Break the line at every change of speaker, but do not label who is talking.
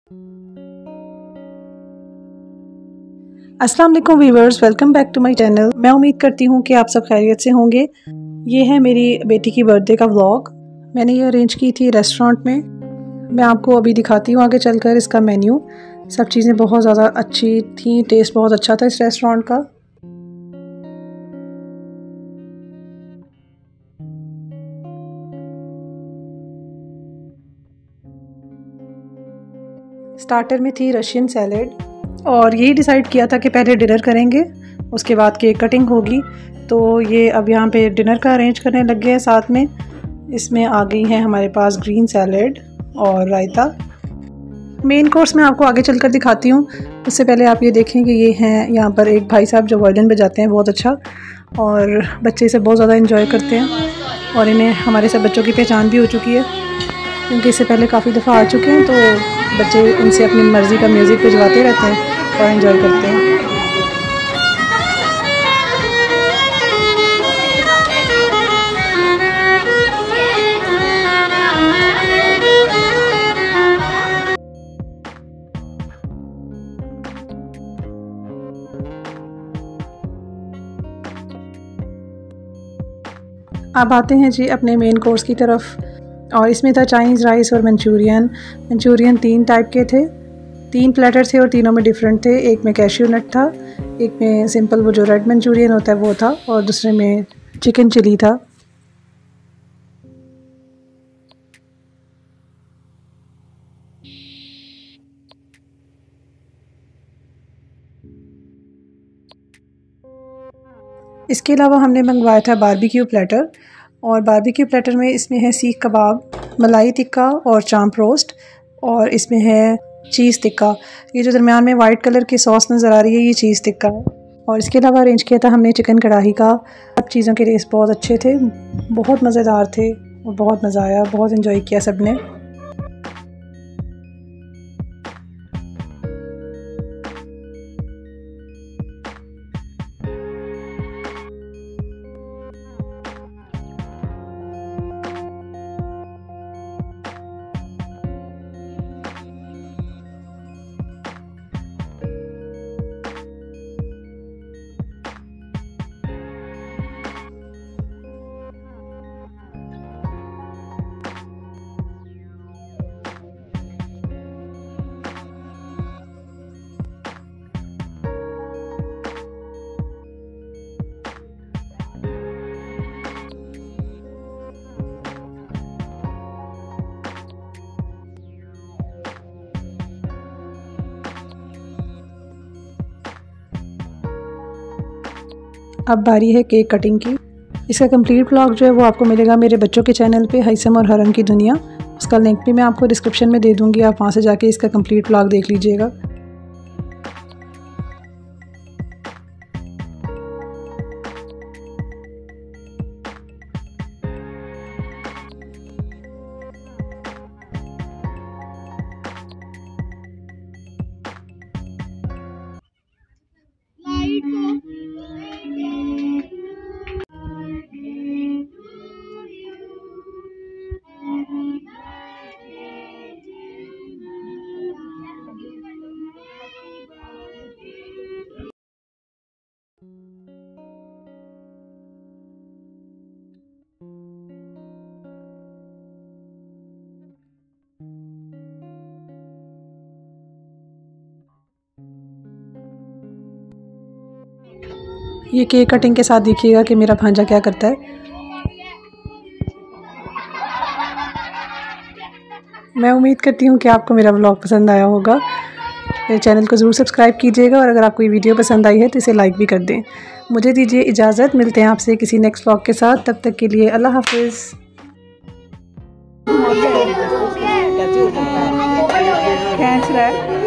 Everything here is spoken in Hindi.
अस्सलाम वालेकुम viewers, welcome back to my channel. मैं उम्मीद करती हूँ कि आप सब खैरियत से होंगे। ये है मेरी बेटी की बर्थडे का व्लॉग। मैंने ये अरेंज की थी रेस्टोरेंट में। मैं आपको अभी दिखाती हूँ आगे चलकर इसका मेन्यू। सब चीज़ें बहुत ज़्यादा अच्छी थी, टेस्ट बहुत अच्छा था इस रेस्टोरेंट का। स्टार्टर में थी रशियन सैलेड और यही डिसाइड किया था कि पहले डिनर करेंगे, उसके बाद केक कटिंग होगी। तो ये अब यहाँ पे डिनर का अरेंज करने लग गए हैं साथ में। इसमें आ गई है हमारे पास ग्रीन सैलेड और रायता। मेन कोर्स मैं आपको आगे चलकर दिखाती हूँ। उससे पहले आप ये देखें कि ये हैं यहाँ पर एक भाई साहब जो वायलिन बजाते हैं बहुत अच्छा, और बच्चे इसे बहुत ज़्यादा इंजॉय करते हैं और इन्हें हमारे सब बच्चों की पहचान भी हो चुकी है, क्योंकि इससे पहले काफ़ी दफ़ा आ चुके हैं। तो बच्चे इनसे अपनी मर्ज़ी का म्यूज़िक बजवाते रहते हैं और इन्जॉय करते हैं। अब आते हैं जी अपने मेन कोर्स की तरफ, और इसमें था चाइनीज़ राइस और मंचूरियन। मंचूरियन 3 टाइप के थे, 3 प्लेटर थे और तीनों में डिफरेंट थे। एक में कैश्यू नट था, एक में सिंपल वो जो रेड मंचूरियन होता है वो था, और दूसरे में चिकन चिली था। इसके अलावा हमने मंगवाया था बारबेक्यू प्लेटर, और बारबेक्यू प्लेटर में इसमें है सीख कबाब, मलाई टिक्का और चांप रोस्ट, और इसमें है चीज़ टिक्का। ये जो दरमियान में वाइट कलर की सॉस नज़र आ रही है ये चीज़ टिक्का है। और इसके अलावा अरेंज किया था हमने चिकन कढ़ाई का। सब चीज़ों के टेस्ट बहुत अच्छे थे, बहुत मज़ेदार थे और बहुत मज़ा आया, बहुत इन्जॉय किया सब ने। अब बारी है केक कटिंग की। इसका कंप्लीट व्लॉग जो है वो आपको मिलेगा मेरे बच्चों के चैनल पे, हैसम और हरम की दुनिया। उसका लिंक भी मैं आपको डिस्क्रिप्शन में दे दूँगी, आप वहाँ से जाके इसका कंप्लीट व्लॉग देख लीजिएगा। ये केक कटिंग के साथ देखिएगा कि मेरा भांजा क्या करता है। मैं उम्मीद करती हूँ कि आपको मेरा व्लॉग पसंद आया होगा। मेरे चैनल को ज़रूर सब्सक्राइब कीजिएगा, और अगर आपको ये वीडियो पसंद आई है तो इसे लाइक भी कर दें। मुझे दीजिए इजाज़त, मिलते हैं आपसे किसी नेक्स्ट व्लॉग के साथ। तब तक के लिए अल्लाह हाफिज़।
खींच रहा है।